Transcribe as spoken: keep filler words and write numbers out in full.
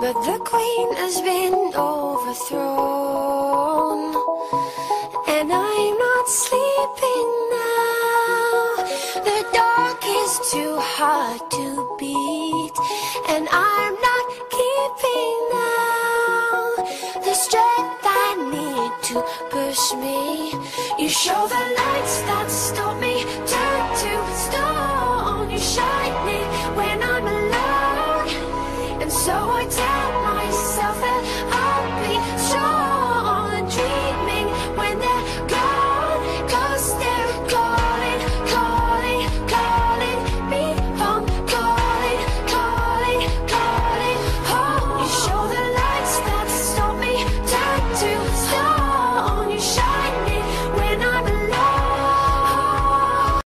but the queen has been overthrown, and I'm not sleeping now. The dark is too hard to